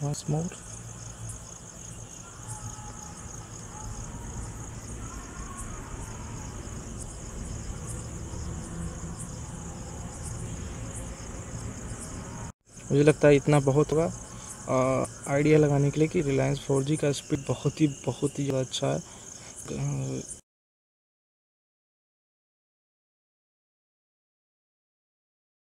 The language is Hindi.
once more. मुझे लगता है इतना बहुत होगा आइडिया लगाने के लिए कि रिलायंस 4G का स्पीड बहुत ही ज़्यादा अच्छा है।